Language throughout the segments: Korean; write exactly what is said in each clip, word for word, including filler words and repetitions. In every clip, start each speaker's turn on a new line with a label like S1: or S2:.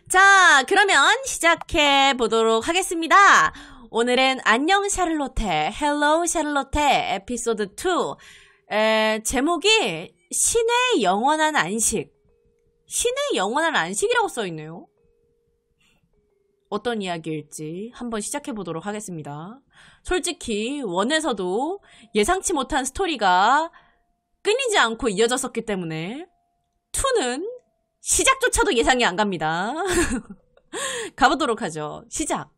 S1: 자, 그러면 시작해 보도록 하겠습니다. 오늘은 안녕 샤를로테, 헬로우 샤를로테 에피소드 투. 에, 제목이 신의 영원한 안식. 신의 영원한 안식이라고 써있네요. 어떤 이야기일지 한번 시작해 보도록 하겠습니다. 솔직히 원에서도 예상치 못한 스토리가 끊이지 않고 이어졌었기 때문에 투는 시작조차도 예상이 안 갑니다. 가보도록 하죠. 시작.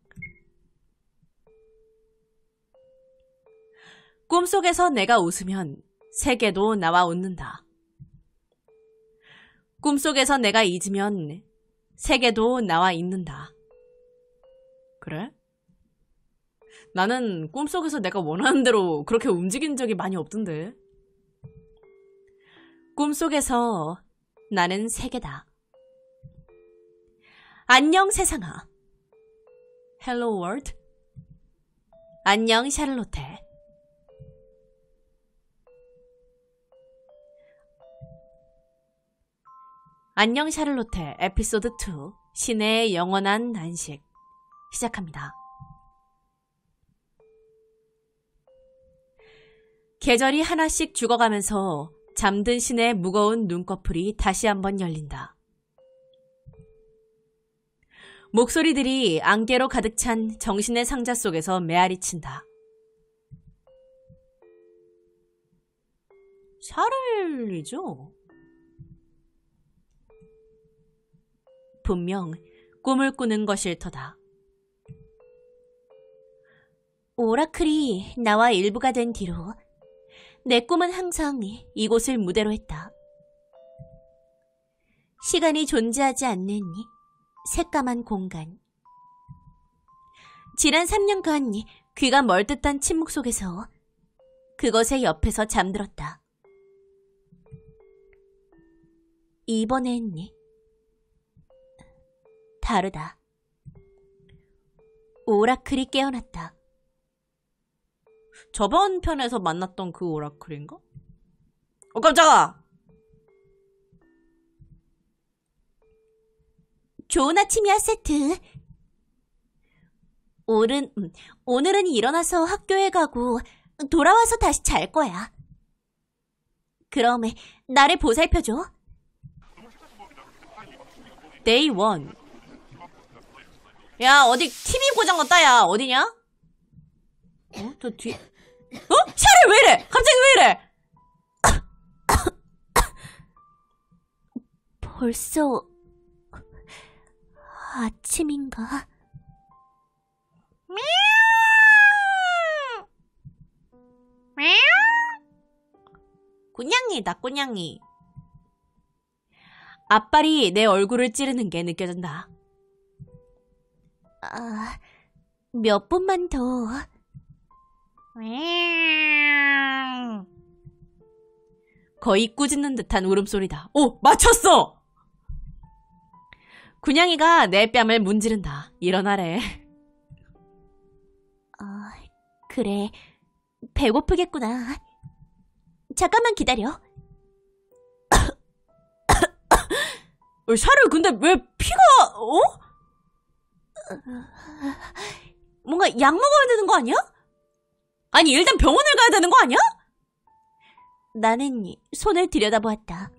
S1: 꿈속에서 내가 웃으면 세계도 나와 웃는다. 꿈속에서 내가 잊으면 세계도 나와 잊는다. 그래? 나는 꿈속에서 내가 원하는 대로 그렇게 움직인 적이 많이 없던데. 꿈속에서 나는 세계다. 안녕 세상아. Hello world. 안녕 샤를로테. 안녕 샤를로테 에피소드 투. 신의 영원한 안식. 시작합니다. 계절이 하나씩 죽어가면서 잠든 신의 무거운 눈꺼풀이 다시 한번 열린다. 목소리들이 안개로 가득 찬 정신의 상자 속에서 메아리친다. 샤를리죠? 분명 꿈을 꾸는 것일 터다. 오라클이 나와 일부가 된 뒤로 내 꿈은 항상 이곳을 무대로 했다. 시간이 존재하지 않는 새까만 공간. 지난 삼 년간 귀가 멀듯한 침묵 속에서 그것의 옆에서 잠들었다. 이번엔 다르다. 오라클이 깨어났다. 저번 편에서 만났던 그 오라클인가? 어, 깜짝아! 좋은 아침이야, 세트. 오른, 오늘은 일어나서 학교에 가고 돌아와서 다시 잘 거야. 그럼 나를 보살펴줘. 데이 원. 야, 어디 티비 고장났다, 야. 어디냐? 어? 저 뒤... 어? 샤를 왜 이래? 갑자기 왜 이래? 벌써 아침인가? 꾸냥이다, 꾸냥이. 앞발이 내 얼굴을 찌르는 게 느껴진다. 아, 몇 분만 더. 거의 꾸짖는 듯한 울음소리다. 오! 맞췄어! 군냥이가 내 뺨을 문지른다. 일어나래. 아, 그래. 배고프겠구나. 잠깐만 기다려. 샤를 근데 왜 피가... 어? 뭔가 약 먹어야 되는 거 아니야? 아니 일단 병원을 가야 되는 거 아니야? 나는 손을 들여다보았다.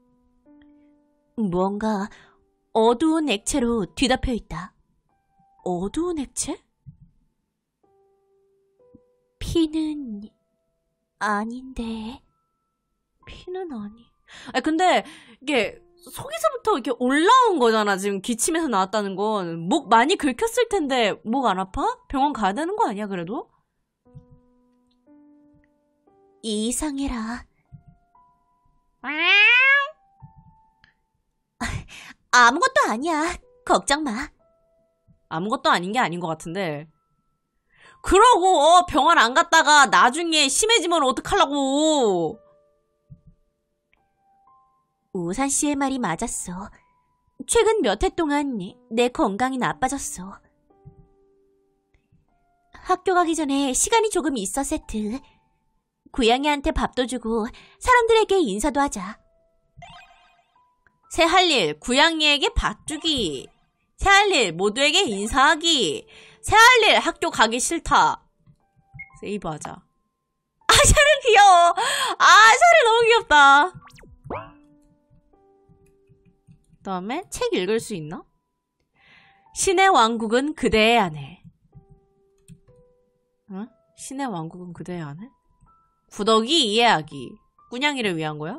S1: 무언가 어두운 액체로 뒤덮여 있다. 어두운 액체? 피는 아닌데. 피는 아니. 아 근데 이게 속에서부터 이렇게 올라온 거잖아. 지금 기침에서 나왔다는 건. 목 많이 긁혔을 텐데 목 안 아파? 병원 가야 되는 거 아니야 그래도? 이상해라. 아무것도 아니야. 걱정 마. 아무것도 아닌 게 아닌 것 같은데. 그러고 어, 병원 안 갔다가 나중에 심해지면 어떡하려고. 우산 씨의 말이 맞았어. 최근 몇 해 동안 내 건강이 나빠졌어. 학교 가기 전에 시간이 조금 있어, 세트. 고양이한테 밥도 주고 사람들에게 인사도 하자. 새 할 일, 고양이에게 밥 주기. 새할일 모두에게 인사하기. 새할일 학교 가기 싫다. 세이브하자. 아, 샤를 귀여워. 아, 샤를 너무 귀엽다. 그 다음에 책 읽을 수 있나? 신의 왕국은 그대의 안에. 응? 신의 왕국은 그대의 안에? 구더기 이해하기. 꾸냥이를 위한 거야?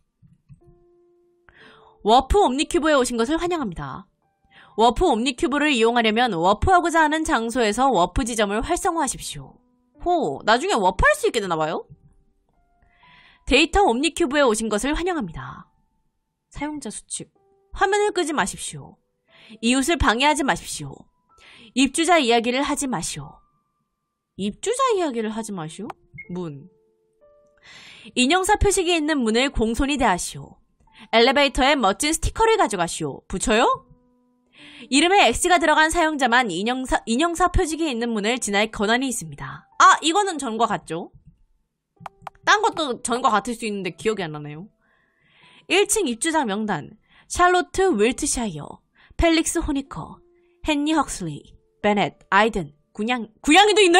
S1: 워프 옴니큐브에 오신 것을 환영합니다. 워프 옴니큐브를 이용하려면 워프하고자 하는 장소에서 워프 지점을 활성화하십시오. 호, 나중에 워프할 수 있게 되나봐요? 데이터 옴니큐브에 오신 것을 환영합니다. 사용자 수칙. 화면을 끄지 마십시오. 이웃을 방해하지 마십시오. 입주자 이야기를 하지 마시오. 입주자 이야기를 하지 마시오? 문. 인형사 표식이 있는 문을 공손히 대하시오. 엘리베이터에 멋진 스티커를 가져가시오. 붙여요? 이름에 X가 들어간 사용자만 인형사, 인형사 표식이 있는 문을 지날 권한이 있습니다. 아, 이거는 전과 같죠? 딴 것도 전과 같을 수 있는데 기억이 안 나네요. 일 층 입주자 명단. 샬로트 윌트샤이어, 펠릭스 호니커, 헨리 헉슬리, 베넷, 아이든, 구냥, 구냥이도 있네?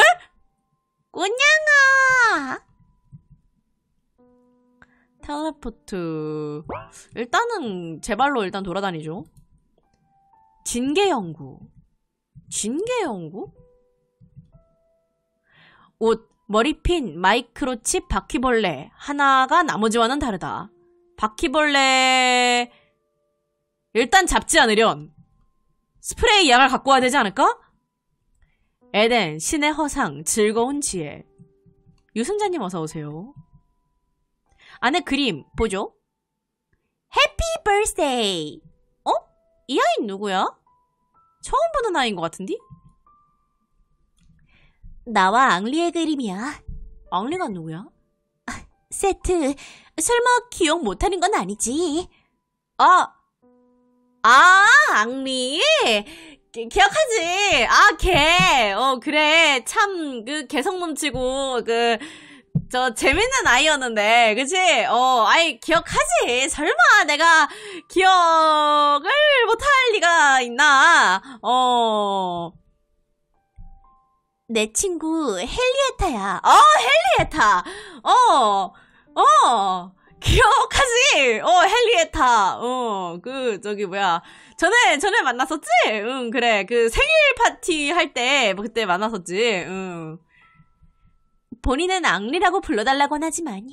S1: 구냥아! 텔레포트. 일단은 제발로 일단 돌아다니죠. 진계연구. 진계연구? 옷, 머리핀, 마이크로칩, 바퀴벌레. 하나가 나머지와는 다르다. 바퀴벌레... 일단 잡지 않으련 스프레이 약을 갖고 와야 되지 않을까? 에덴, 신의 허상, 즐거운 지혜. 유승자님 어서오세요. 안에 그림 보죠? 해피 버스데이. 어? 이 아이는 누구야? 처음 보는 아이인 것 같은데? 나와 앙리의 그림이야. 앙리가 누구야? 아, 세트, 설마 기억 못하는 건 아니지? 아, 아, 앙리? 기, 기억하지? 아, 걔. 어, 그래. 참, 그, 개성 넘치고, 그, 저, 재밌는 아이였는데, 그치? 어, 아이, 기억하지? 설마 내가 기억을 못할 리가 있나? 어. 내 친구, 헨리에타야. 어, 헨리에타. 어, 어. 기억하지? 어, 헨리에타. 어, 그, 저기, 뭐야. 전에, 전에 만났었지? 응, 그래. 그 생일 파티 할 때, 뭐 그때 만났었지? 응. 본인은 앙리라고 불러달라곤 하지만,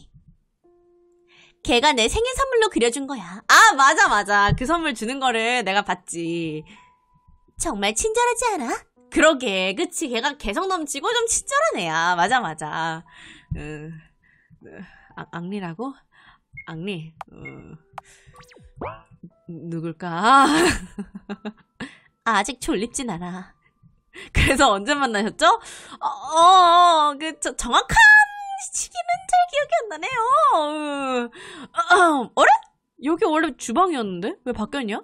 S1: 걔가 내 생일 선물로 그려준 거야. 아, 맞아, 맞아. 그 선물 주는 거를 내가 봤지. 정말 친절하지 않아? 그러게. 그치. 걔가 개성 넘치고 좀 친절한 애야. 맞아, 맞아. 응. 아, 앙리라고? 앙리, 어... 누굴까? 아직 졸립진 않아. 그래서 언제 만나셨죠? 어, 어, 그, 저, 정확한 시기는 잘 기억이 안 나네요. 어, 어, 어래? 여기 원래 주방이었는데? 왜 바뀌었냐?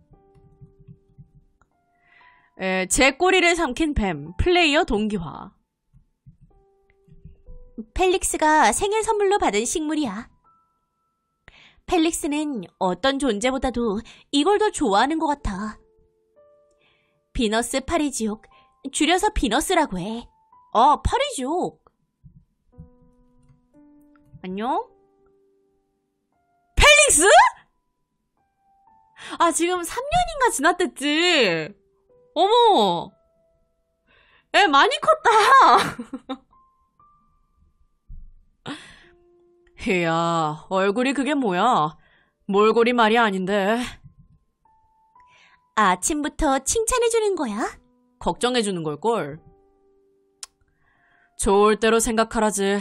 S1: 에, 제 꼬리를 삼킨 뱀, 플레이어 동기화. 펠릭스가 생일 선물로 받은 식물이야. 펠릭스는 어떤 존재보다도 이걸 더 좋아하는 것 같아. 비너스 파리지옥, 줄여서 비너스라고 해. 어, 파리지옥. 안녕? 펠릭스? 아, 지금 삼 년인가 지났댔지? 어머! 애 많이 컸다! 이야, 얼굴이 그게 뭐야? 몰골이 말이 아닌데. 아침부터 칭찬해주는 거야? 걱정해주는 걸걸. 좋을 대로 생각하라지.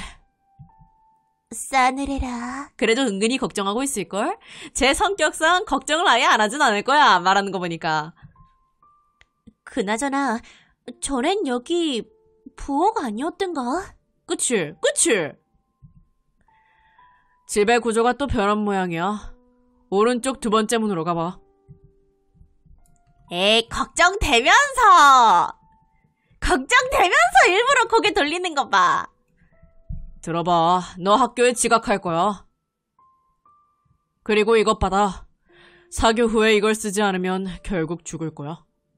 S1: 싸늘해라. 그래도 은근히 걱정하고 있을걸? 제 성격상 걱정을 아예 안 하진 않을 거야, 말하는 거 보니까. 그나저나 전엔 여기 부엌 아니었던가? 그치, 그치? 집의 구조가 또 변한 모양이야. 오른쪽 두 번째 문으로 가봐. 에이, 걱정되면서! 걱정되면서 일부러 고개 돌리는 거 봐. 들어봐. 너 학교에 지각할 거야. 그리고 이것 받아. 사교 후에 이걸 쓰지 않으면 결국 죽을 거야.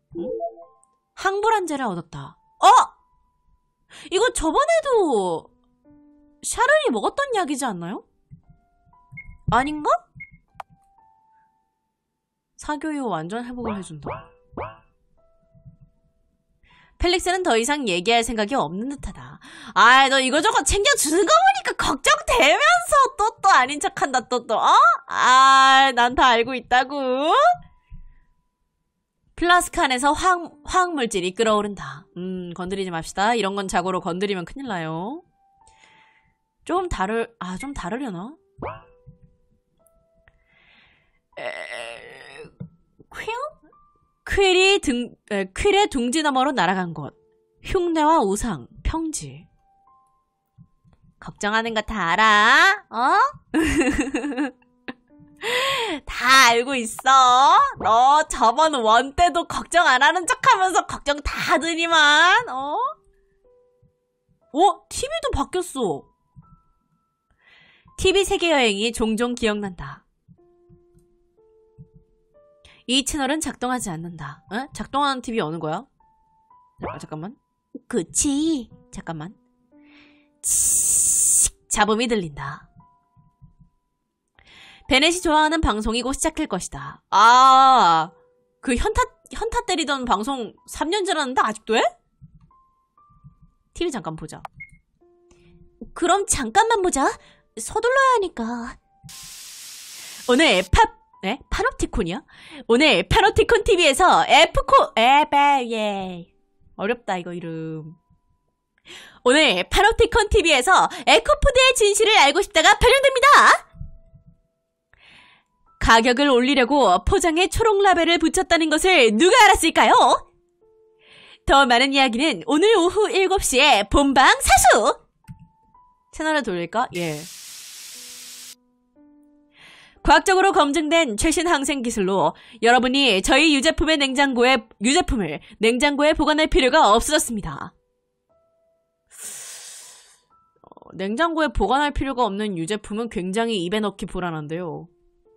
S1: 항불안제를 얻었다. 어! 이거 저번에도 샤를이 먹었던 약이지 않나요? 아닌가? 사교 이후 완전 회복을 해준다. 펠릭스는 더 이상 얘기할 생각이 없는 듯하다. 아이, 너 이거저거 챙겨주는 거 보니까 걱정되면서 또 또 아닌 척한다, 또 또, 어? 아, 난 다 알고 있다고. 플라스크 안에서 화학, 화학물질이 끓어오른다. 음, 건드리지 맙시다. 이런 건 자고로 건드리면 큰일 나요. 좀 다를, 아, 좀 다르려나? 에... 퀼? 퀼이 등, 에, 퀼의 둥지 너머로 날아간 곳. 흉내와 우상, 평지. 걱정하는 거 다 알아? 어? 다 알고 있어. 너 저번 원 때도 걱정 안 하는 척 하면서 걱정 다 하더니만, 어? 어? 티비도 바뀌었어. 티비 세계 여행이 종종 기억난다. 이 채널은 작동하지 않는다. 에? 작동하는 티비 어느 거야? 아, 잠깐만. 그치. 잠깐만. 치익 잡음이 들린다. 베넷이 좋아하는 방송이 곧 시작할 것이다. 아, 그 현타, 현타 때리던 방송 삼 년 지났는데 아직도 해? 티비 잠깐 보자. 그럼 잠깐만 보자. 서둘러야 하니까. 오늘 팝, 네? 파놉티콘이야? 오늘 파놉티콘 티비에서 에프코, 에베, 예. 어렵다, 이거 이름. 오늘 파놉티콘 티비에서 에코푸드의 진실을 알고 싶다가 발령됩니다! 가격을 올리려고 포장에 초록 라벨을 붙였다는 것을 누가 알았을까요? 더 많은 이야기는 오늘 오후 일곱 시에 본방 사수! 채널을 돌릴까? 예. 과학적으로 검증된 최신 항생 기술로 여러분이 저희 유제품의 냉장고에, 유제품을 냉장고에 보관할 필요가 없어졌습니다. 어, 냉장고에 보관할 필요가 없는 유제품은 굉장히 입에 넣기 불안한데요.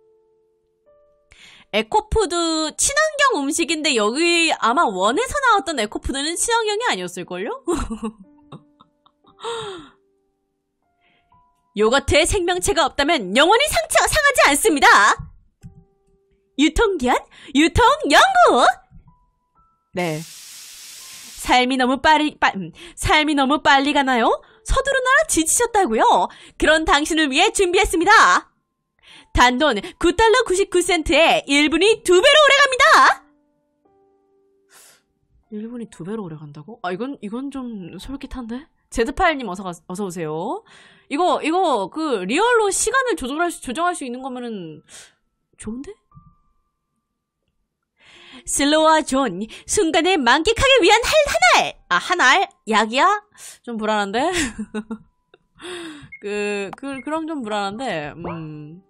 S1: 에코푸드, 친환경 음식인데 여기 아마 원에서 나왔던 에코푸드는 친환경이 아니었을걸요? 요거트에 생명체가 없다면 영원히 상처, 상하지 않습니다. 유통기한, 유통연구! 네. 삶이 너무 빨리, 빠, 삶이 너무 빨리 가나요? 서두르느라 지치셨다고요? 그런 당신을 위해 준비했습니다. 단돈 구 달러 구십구 센트에 일 분이 두 배로 오래갑니다. 일 분이 두 배로 오래간다고? 아, 이건, 이건 좀 솔깃한데? 제드파일님 어서, 어서오세요. 이거, 이거, 그, 리얼로 시간을 조정할 수, 조정할 수 있는 거면은, 좋은데? 슬로와 존, 순간을 만끽하기 위한 할, 한알! 아, 한알? 약이야? 좀 불안한데? 그, 그, 그럼 좀 불안한데, 음.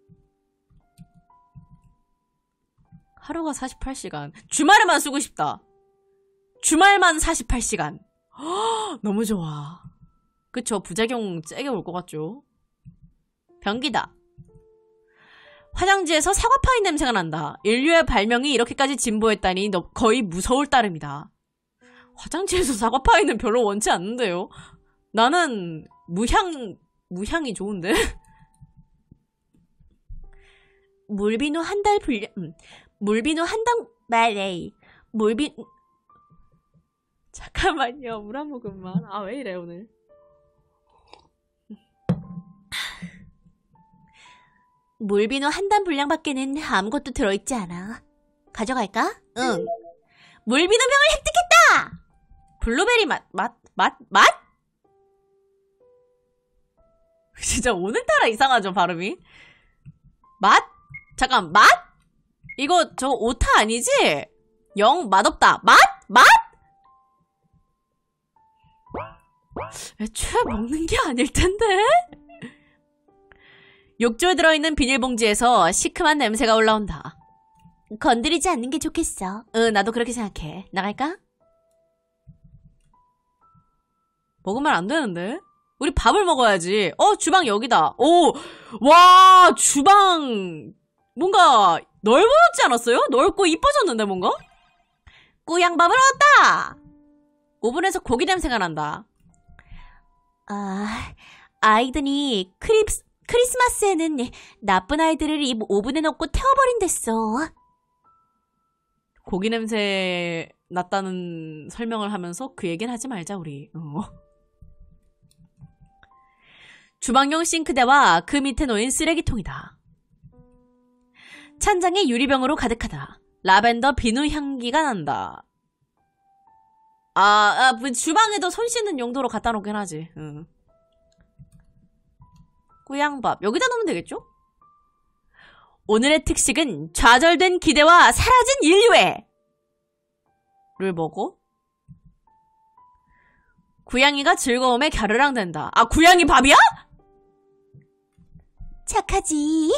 S1: 하루가 사십팔 시간. 주말에만 쓰고 싶다. 주말만 사십팔 시간. 허, 너무 좋아. 그쵸, 부작용 세게 올 것 같죠? 변기다. 화장지에서 사과파인 냄새가 난다. 인류의 발명이 이렇게까지 진보했다니 너 거의 무서울 따름이다. 화장지에서 사과파인은 별로 원치 않는데요. 나는 무향, 무향이 좋은데? 물비누 한 달 분량, 음. 물비누 한 당, 말레이. 물비, 잠깐만요. 물 한 모금만. 아, 왜 이래, 오늘. 물비누 한 단 분량밖에는 아무것도 들어있지 않아. 가져갈까? 응. 물비누병을 획득했다! 블루베리 맛, 맛, 맛, 맛? 진짜 오늘따라 이상하죠, 발음이? 맛? 잠깐, 맛? 이거 저 오타 아니지? 영 맛없다. 맛? 맛? 애초에 먹는 게 아닐 텐데? 욕조에 들어있는 비닐봉지에서 시큼한 냄새가 올라온다. 건드리지 않는 게 좋겠어. 응, 나도 그렇게 생각해. 나갈까? 먹으면 안 되는데? 우리 밥을 먹어야지. 어, 주방 여기다. 오, 와, 주방 뭔가 넓어졌지 않았어요? 넓고 이뻐졌는데 뭔가? 꾸양밥을 얻었다! 오븐에서 고기 냄새가 난다. 아, 아이들이 크리스, 크리스마스에는 나쁜 아이들을 이 오븐에 넣고 태워버린댔어. 고기 냄새 났다는 설명을 하면서 그 얘기는 하지 말자, 우리. 어. 주방용 싱크대와 그 밑에 놓인 쓰레기통이다. 찬장이 유리병으로 가득하다. 라벤더 비누 향기가 난다. 아, 아 뭐 주방에도 손 씻는 용도로 갖다 놓긴 하지. 응. 꾸양밥 여기다 놓으면 되겠죠? 오늘의 특식은 좌절된 기대와 사라진 인류애 를 먹어? 구양이가 즐거움에 갸르랑댄다. 아, 구양이 밥이야? 착하지.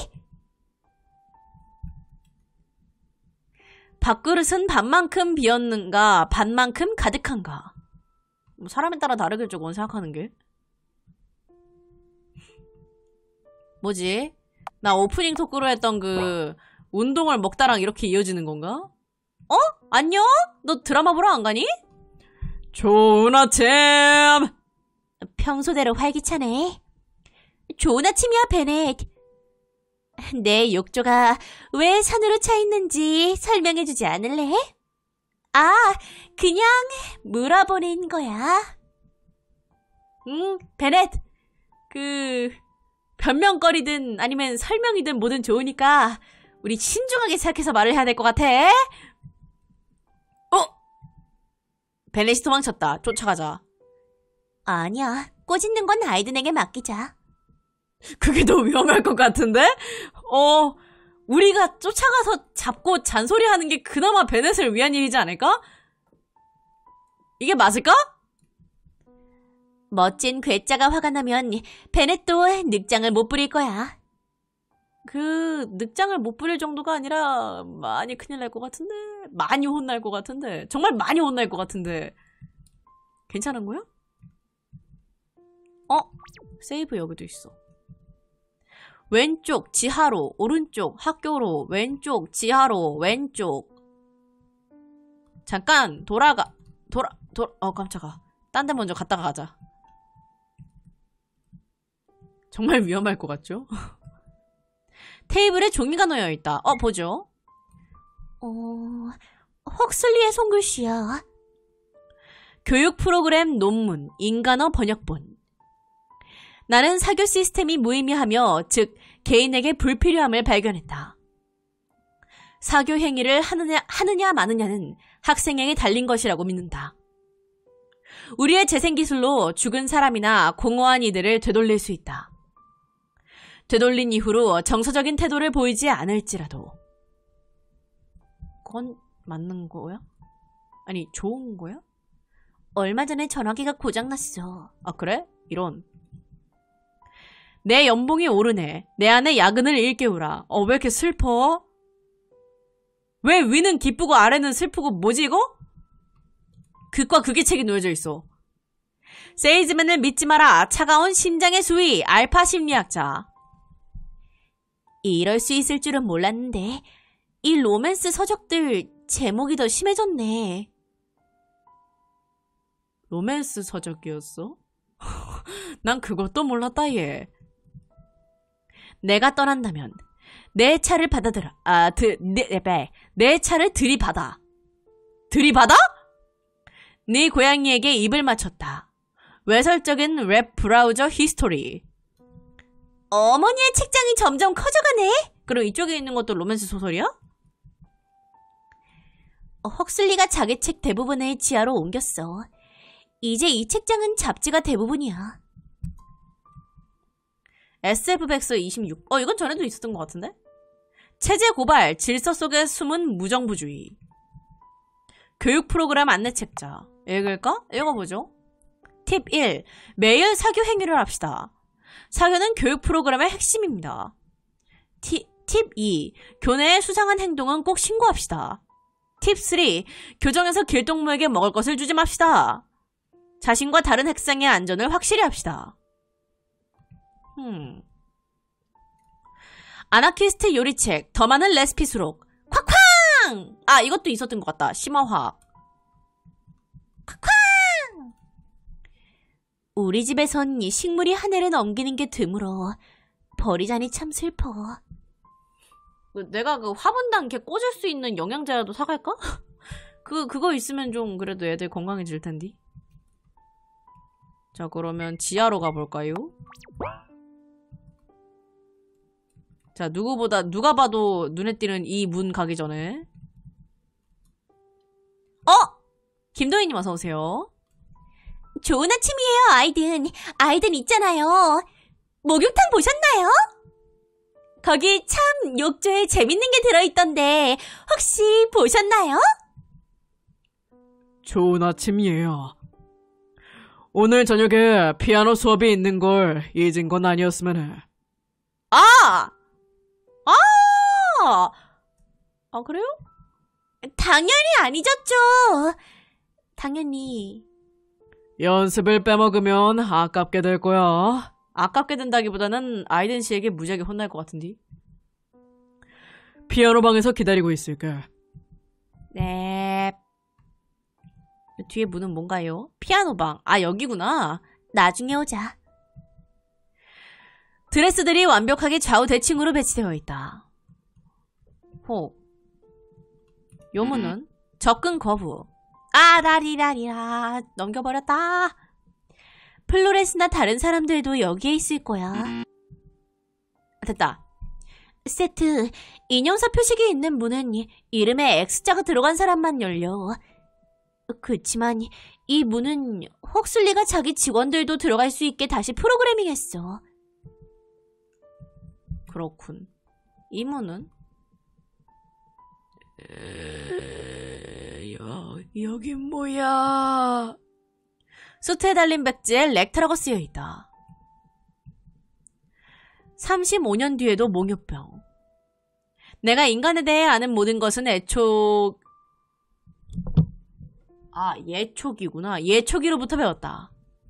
S1: 밥그릇은 반만큼 비었는가 반만큼 가득한가. 뭐 사람에 따라 다르겠죠, 그건 생각하는 게. 뭐지? 나 오프닝 토크로 했던 그 운동을 먹다랑 이렇게 이어지는 건가? 어? 안녕? 너 드라마 보러 안 가니? 좋은 아침! 평소대로 활기차네. 좋은 아침이야, 베넷. 내 욕조가 왜 산으로 차 있는지 설명해주지 않을래? 아, 그냥 물어보는 거야. 응, 베넷. 그... 변명거리든 아니면 설명이든 뭐든 좋으니까 우리 신중하게 생각해서 말을 해야 될 것 같아. 어? 베넷이 도망쳤다. 쫓아가자. 아니야. 꼬집는 건 아이든에게 맡기자. 그게 더 위험할 것 같은데? 어, 우리가 쫓아가서 잡고 잔소리하는 게 그나마 베넷을 위한 일이지 않을까? 이게 맞을까? 멋진 괴짜가 화가 나면 베넷도 늑장을 못 부릴 거야. 그 늑장을 못 부릴 정도가 아니라 많이 큰일 날 것 같은데? 많이 혼날 것 같은데? 정말 많이 혼날 것 같은데? 괜찮은 거야? 어? 세이브 여기도 있어. 왼쪽 지하로, 오른쪽 학교로, 왼쪽 지하로, 왼쪽. 잠깐 돌아가. 돌아 돌아 어 깜짝아. 딴 데 먼저 갔다가 가자. 정말 위험할 것 같죠? 테이블에 종이가 놓여있다. 어, 보죠. 어... 헉슬리의 손글씨야. 교육 프로그램 논문, 인간어 번역본. 나는 사교 시스템이 무의미하며, 즉 개인에게 불필요함을 발견했다. 사교 행위를 하느냐, 하느냐 마느냐는 학생에게 달린 것이라고 믿는다. 우리의 재생기술로 죽은 사람이나 공허한 이들을 되돌릴 수 있다. 되돌린 이후로 정서적인 태도를 보이지 않을지라도. 그건 맞는 거야? 아니, 좋은 거야? 얼마 전에 전화기가 고장났어. 아, 그래? 이런. 내 연봉이 오르네. 내 안에 야근을 일깨우라. 어, 왜 이렇게 슬퍼? 왜 위는 기쁘고 아래는 슬프고 뭐지 이거? 극과 극의 책이 놓여져 있어. 세일즈맨을 믿지 마라. 차가운 심장의 수위. 알파 심리학자. 이럴 수 있을 줄은 몰랐는데 이 로맨스 서적들 제목이 더 심해졌네. 로맨스 서적이었어? 난 그것도 몰랐다 얘. 내가 떠난다면 내 차를 받아들여. 아, 드, 내, 내, 내 차를 들이받아. 들이받아? 네 고양이에게 입을 맞췄다. 외설적인 웹 브라우저 히스토리. 어머니의 책장이 점점 커져가네. 그럼 이쪽에 있는 것도 로맨스 소설이야? 어, 헉슬리가 자기 책 대부분을 지하로 옮겼어. 이제 이 책장은 잡지가 대부분이야. 에스에프 백서 이십육. 어, 이건 전에도 있었던 것 같은데? 체제 고발, 질서 속에 숨은 무정부주의. 교육 프로그램 안내책자. 읽을까? 읽어보죠. 팁 일. 매일 사교 행위를 합시다. 사교는 교육 프로그램의 핵심입니다. 티, 팁 이. 교내의 수상한 행동은 꼭 신고합시다. 팁 삼. 교정에서 길동무에게 먹을 것을 주지 맙시다. 자신과 다른 학생의 안전을 확실히 합시다. 음. 아나키스트 요리책, 더 많은 레시피 수록. 콱쾅! 아, 이것도 있었던 것 같다. 심화학. 우리 집에선 이 식물이 한 해를 넘기는 게 드물어. 버리자니 참 슬퍼. 내가 그 화분당 이렇게 꽂을 수 있는 영양제라도 사갈까? 그, 그거 있으면 좀 그래도 애들 건강해질 텐데. 자, 그러면 지하로 가볼까요? 자, 누구보다, 누가 봐도 눈에 띄는 이 문 가기 전에. 어! 김도희님 어서오세요. 좋은 아침이에요, 아이든. 아이든 있잖아요. 목욕탕 보셨나요? 거기 참 욕조에 재밌는 게 들어있던데 혹시 보셨나요?
S2: 좋은 아침이에요. 오늘 저녁에 피아노 수업이 있는 걸 잊은 건 아니었으면.
S1: 아! 아! 아, 그래요? 당연히 안 잊었죠. 당연히.
S2: 연습을 빼먹으면 아깝게 될 거야.
S1: 아깝게 된다기보다는 아이든 씨에게 무지하게 혼날 것 같은데.
S2: 피아노 방에서 기다리고 있을게.
S1: 네. 뒤에 문은 뭔가요? 피아노 방. 아, 여기구나. 나중에 오자. 드레스들이 완벽하게 좌우 대칭으로 배치되어 있다. 호. 요 문은 접근 거부. 아, 라리라리라. 넘겨버렸다. 플로레스나 다른 사람들도 여기에 있을 거야. 됐다. 세트, 인형사 표식이 있는 문은 이름에 X자가 들어간 사람만 열려. 그치만 이 문은 헉슬리가 자기 직원들도 들어갈 수 있게 다시 프로그래밍했어. 그렇군. 이 문은?
S2: 에... 여, 여긴 뭐야?
S1: 수트에 달린 백지에 렉터라고 쓰여있다. 삼십오 년 뒤에도 몽유병. 내가 인간에 대해 아는 모든 것은 애초... 아, 예초기구나. 예초기로부터 배웠다.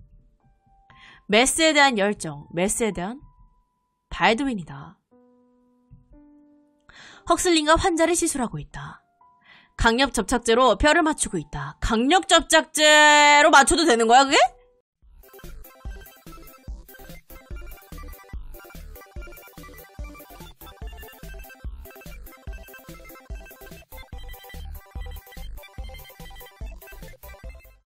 S1: 메스에 대한 열정, 메스에 대한 발드윈이다. 헉슬링과 환자를 시술하고 있다. 강력 접착제로 뼈를 맞추고 있다. 강력 접착제로 맞춰도 되는 거야, 그게?